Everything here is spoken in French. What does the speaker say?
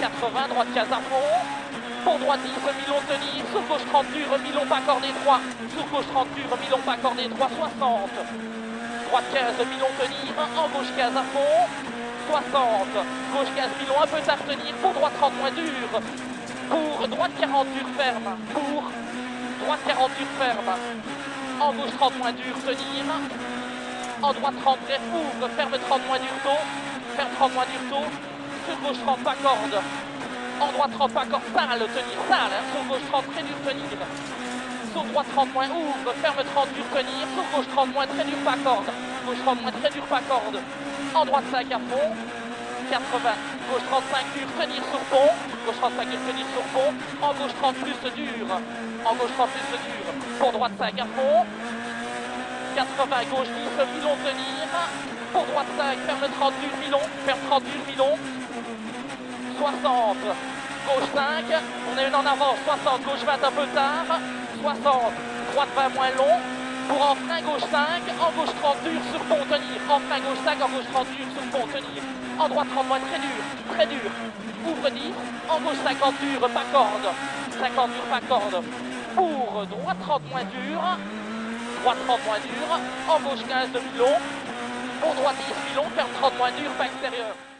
80, droite 15 à fond. Pour droite 10, Milon tenir. Sur gauche 30 dur, Milon pas cordé 3. Sur gauche 30 dur, Milon pas cordé 3, 60. Droite 15, Milon tenir. En gauche 15 à fond. 60. Gauche 15, Milon un peu tard tenir. Pour droite 30 moins dur. Pour droite 40 dur ferme. Pour droite 40 dur ferme. En gauche 30 moins dur tenir. En droite 30 greffe ouvre. Ferme 30 moins dur tôt. Ferme 30 moins dur tôt. Sur gauche 30 pas corde. En droite 30 pas corde. Sale tenir. Sale. Hein. Sur gauche 30 très dur tenir. Sur droite 30 moins ouvre. Ferme 30 dur tenir. Sur gauche 30 moins très dur pas corde. Gauche 30 moins très dur pas corde. En droite 5 à fond. 80. Gauche 35 dur tenir sur pont. Gauche 35 dur tenir sur pont. En gauche 30 plus dur. En gauche 30 plus dur. Pour droite 5 à fond. 80, gauche 10, Milon tenir. Pour droite 5, ferme 30 dur, Milon. Ferme 30 dur, Milon. 60, gauche 5. On est une en avant, 60, gauche 20 un peu tard. 60, droite 20 moins long. Pour en frein, gauche 5. En gauche 30 dur, sur pont tenir. En frein, gauche 5, en gauche 30 dur, sur pont tenir. En droite 30 moins très dur, très dur. Ouvre 10. En gauche 50 dur, pas corde. 50 dur, pas corde. Pour droite 30 moins dur. Droite 30 moins dur, en gauche 15 de Milon, pour droite 10 Milon, ferme 30 moins dur, pas extérieur.